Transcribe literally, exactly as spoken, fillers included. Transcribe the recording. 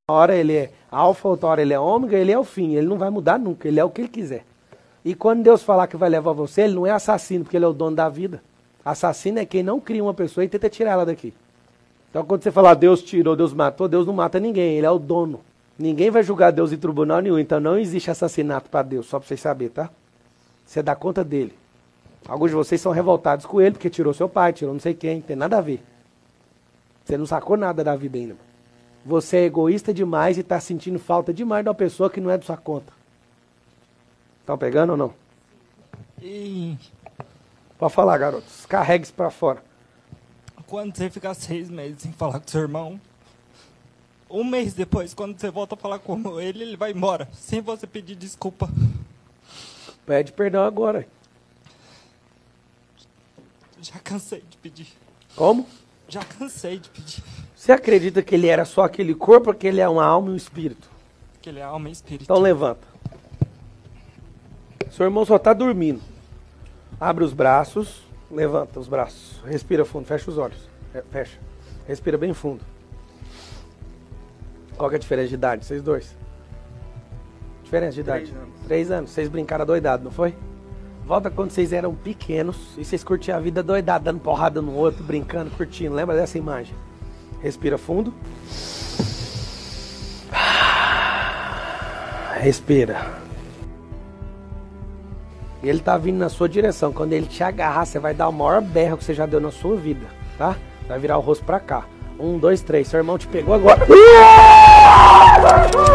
hora ele é alfa, outra hora ele é ômega, ele é o fim. Ele não vai mudar nunca, ele é o que ele quiser. E quando Deus falar que vai levar você, ele não é assassino, porque ele é o dono da vida. Assassino é quem não cria uma pessoa e tenta tirar ela daqui. Então quando você falar Deus tirou, Deus matou, Deus não mata ninguém, ele é o dono. Ninguém vai julgar Deus em tribunal nenhum, então não existe assassinato para Deus, só para vocês saberem, tá? Você dá conta dele. Alguns de vocês são revoltados com ele, porque tirou seu pai, tirou não sei quem, não tem nada a ver. Você não sacou nada da vida ainda. Você é egoísta demais e está sentindo falta demais de uma pessoa que não é da sua conta. Estão pegando ou não? E Pode falar, garotos. Carregue isso para fora. quando você ficar seis meses sem falar com seu irmão, um mês depois, quando você volta a falar com ele, ele vai embora, sem você pedir desculpa. Pede perdão agora. Já cansei de pedir. Como? Já cansei de pedir. Você acredita que ele era só aquele corpo ou que ele é uma alma e um espírito? Que ele é alma e espírito. Então levanta. Seu irmão só está dormindo. Abre os braços, levanta os braços. Respira fundo, fecha os olhos. É, fecha. Respira bem fundo. Qual que é a diferença de idade? Vocês dois? Diferença de idade? Três anos. Três anos. Vocês brincaram doidado, não foi? Volta quando vocês eram pequenos e vocês curtiam a vida doidado, dando porrada no outro, brincando, curtindo. Lembra dessa imagem? Respira fundo. Respira. Ele tá vindo na sua direção. Quando ele te agarrar, você vai dar o maior berro que você já deu na sua vida, tá? Vai virar o rosto pra cá. Um, dois, três. Seu irmão te pegou agora.